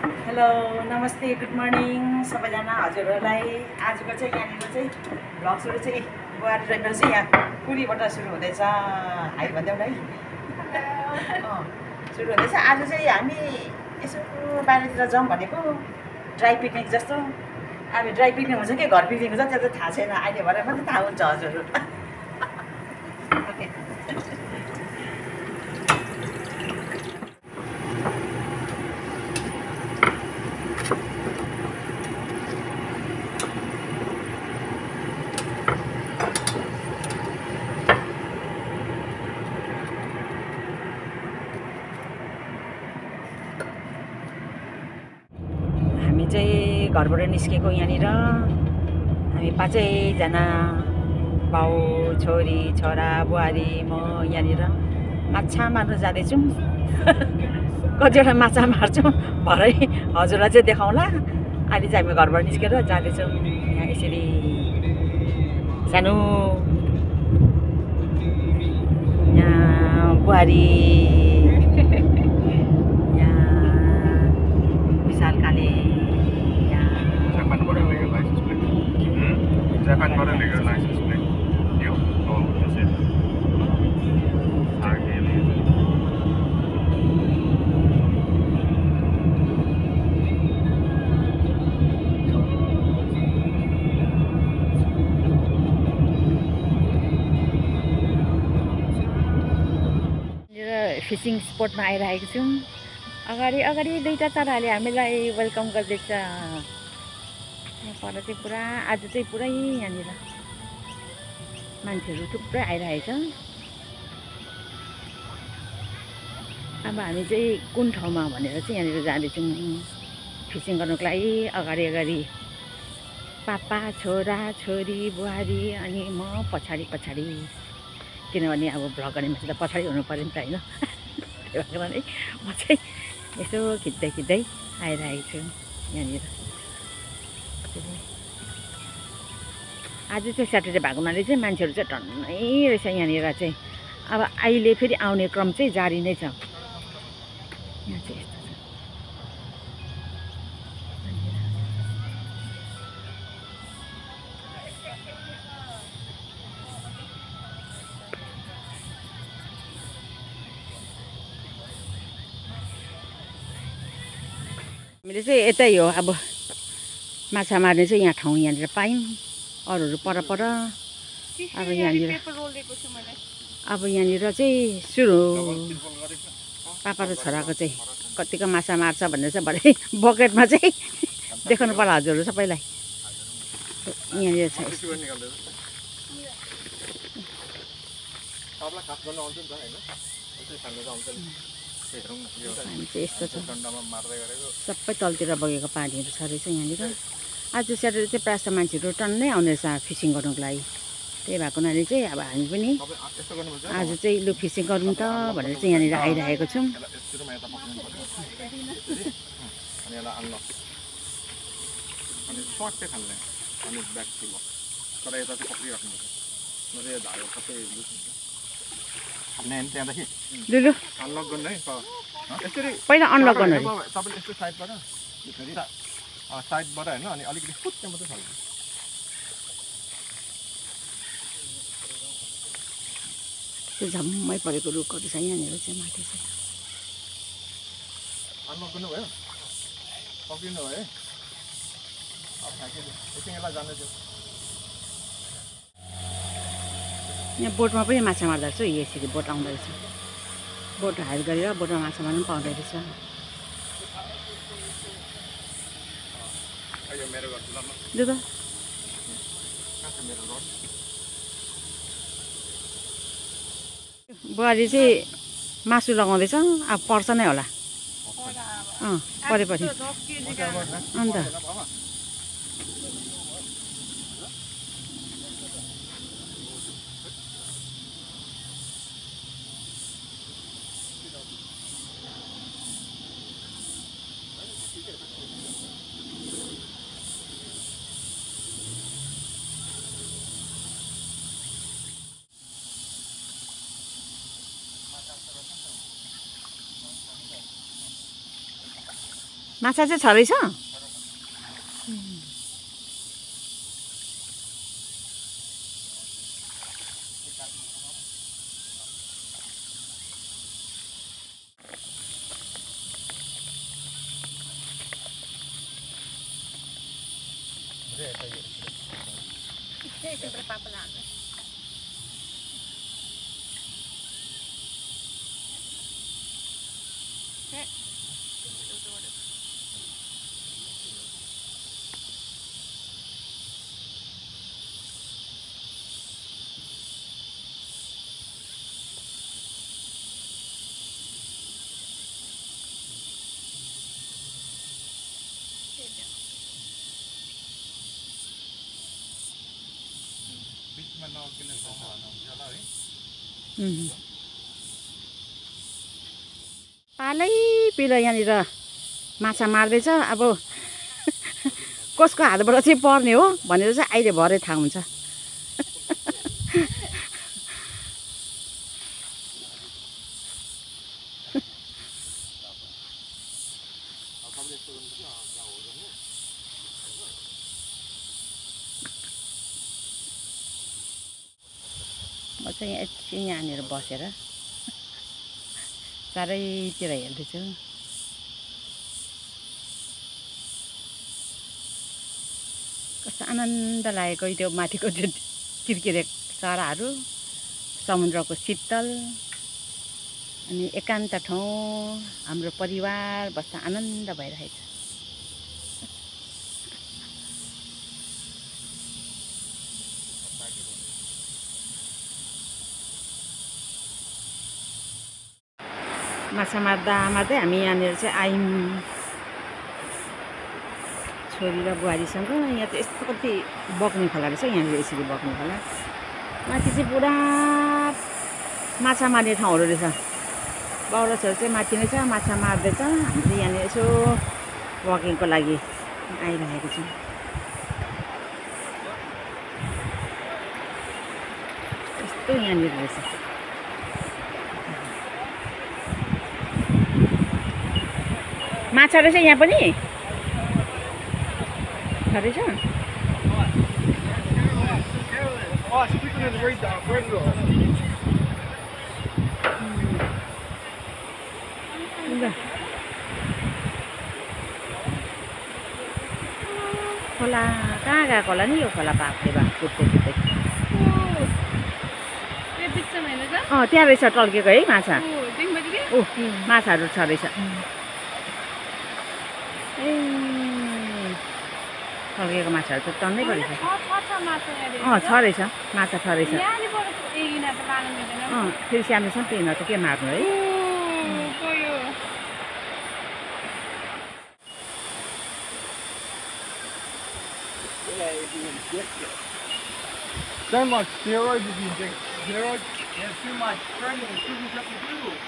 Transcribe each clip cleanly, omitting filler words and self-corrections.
Hello नमस्ते good morning सबैजना हजुरहरूलाई आजको चाहिँ यहाँनिर चाहिँ भ्लग सुरु चाहिँ बुहारी रहेको चाहिँ यहाँ पुरीबाट सुरु हुँदैछ हाई भनिदेऊ न है सुरु हुँदैछ आज चाहिँ हामी यसो बाहिरतिर जाउँ भनेको ड्राई पिकनिक जस्तो अब ड्राई पिकनिक हुन्छ कि घर पिकनिक हुन्छ त्यो चाहिँ थाहा छैन अहिले भएर मात्रै थाहा हुन्छ हजुर ओके हामी चाहिँ घरबाट निस्केको यहाँनिर हामी पाँचैजना बाउ छोरी छोरा बुहारी म यहाँनिर माछा मार्न जाँदैछौँ कतिवटा माछा मार्छौँ भरै हजुरलाई चाहिँ देखाउँला अहिले चाहिँ हामी घरबाट निस्केर जाँदैछौँ यहाँ यसरी सानो यहाँ बुहारी Japanबाट लिएको लाइसेन्स प्लेट यो हो त्यसै आगे फिसिङ स्पटमा आइरहेको छौँ अगाडि अगाडि दुईवटा चराले हामीलाई वेलकम गर्दैछ यहाँ पर चाहिँ पुरा आज चाहिँ पुरै यहाँनिर मान्छेहरू थुप्रै आइरहेको छ अब हामी चाहिँ कुन ठाउँमा भनेर चाहिँ यहाँनिर जाँदैछौँ फिसिङ गर्नुको लागि अगाडि अगाडि पापा छोरा छोरी बुहारी अनि म पछाडि पछाडि किनभने अब भ्लग गर्ने मान्छे त पछाडि हुनु पऱ्यो नि त होइन त्यही भएर नै म चाहिँ यसो खिच्दै खिच्दै आइरहेको छु यहाँनिर आज चाहिँ स्याटरडे भएको हुनाले चाहिँ मान्छेहरू चाहिँ टन्नै रहेछ यहाँनिर चाहिँ अब अहिले फेरि आउने क्रम चाहिँ जारी नै छ यहाँ चाहिँ यस्तो छ हामीले चाहिँ यतै हो अब माछा मार्ने चाहिँ यहाँ ठाउँ यहाँनिर पायौँ अरूहरू पर पर अब यहाँनिर चाहिँ सुरु पापा र छोराको चाहिँ कतिको माछा मार्छ भनेर चाहिँ भरे बकेटमा चाहिँ देखाउनु पर्ला हजुरहरू सबैलाई यहाँनिर छ हामी चाहिँ यस्तो छ सबै तलतिर बगेको पानीहरू छ रहेछ यहाँनिर आज स्याटरडे चाहिँ प्रायः मान्छेहरू टन्नै आउने रहेछ फिसिङ गर्नुको लागि त्यही भएको हुनाले चाहिँ अब हामी पनि आज चाहिँ लु फिसिङ गरौँ त भनेर चाहिँ यहाँनिर आइरहेको छौँ लु पहिला अनलक गर्नु साइडबाट हैन अनि अलिकति फुट्ने मात्रै छ त्यो झम्मै परेको रुखहरू छ यहाँनिर चाहिँ माथि चाहिँ अनलक गर्नु भयो पक्रिनु भयो है अब एकैलाई जानु दियो यहाँ बोटमा पनि माछा मार्दो रहेछ यसरी बोट आउँदो रहेछ बोट हायर गरेर बोटमा माछा मार्नु पनि पाउँदो रहेछ लु त बुहारी चाहिँ मासु लगाउँदैछ अब पर्छ नै होला परेपछि अन्त माछा चाहिँ छँदैछ बिचमा नकिने ठाउँमा हाल्नुहुन्छ होला है पालै पिलो यहाँनिर माछा मार्दैछ अब कसको हातबाट चाहिँ पर्ने हो भनेर चाहिँ अहिले भरे थाहा हुन्छ म चाहिँ एकछिन यहाँनिर बसेर चारैतिर हेर्दैछु कस्तो आनन्द लागेको त्यो माथिको त्यो किरकिरे चराहरू समुद्रको शीतल अनि एकान्त ठाउँ हाम्रो परिवार बस्दा आनन्द भइरहेछ माछा मार्दा मार्दै हामी यहाँनिर चाहिँ आयौँ छोरी र बुहारीसँग यहाँ चाहिँ यस्तो कति बग्ने खोला रहेछ यहाँनिर यसरी बग्ने खोला माथि चाहिँ पुरा माछा मार्ने ठाउँहरू रहेछ बाउरा छोरी चाहिँ माथि नै छ माछा मार्दैछ हामी चाहिँ यहाँनिर यसो वकिङको लागि आइरहेको छौँ यस्तो यहाँनिर रहेछ माछा रहेछ यहाँ पनि रहेछ खोला कहाँ गएको होला नि यो खोला बाफले बा कुद्दै कुद्दै त्यहाँ रहेछ टल्केको है माछा ओ माछाहरू छ रहेछ ए टल्केको माछाहरू त टन्नै परेछ छ रहेछ माछा छ रहेछ फेरि सानोसँग त्यही न त के मार्नु है So much steroids if you take steroids. There's too much training, too much to do.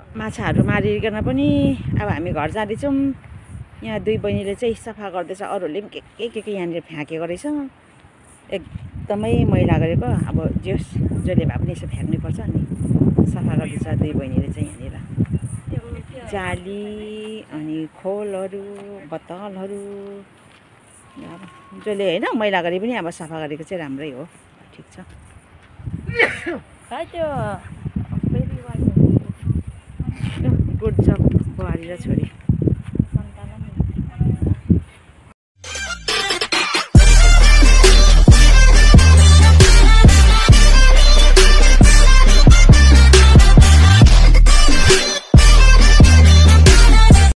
माछाहरू मारिकन पनि अब हामी घर जाँदैछौँ। यहाँ दुई बहिनीले चाहिँ सफा गर्दैछ, अरूहरूले पनि के यहाँनिर फ्याँकेको रहेछ। एकदमै मैला गरेको। अब जोस् जसले भए पनि यसो फ्याँक्नुपर्छ नि। सफा गर्दैछ दुई बहिनीले चाहिँ यहाँनिर जाली अनि खोलहरू बोतलहरू। अब जसले होइन मैला गरे पनि अब सफा गरेको चाहिँ राम्रै हो, ठिक छ। गुड जब बुहारी र छोरी।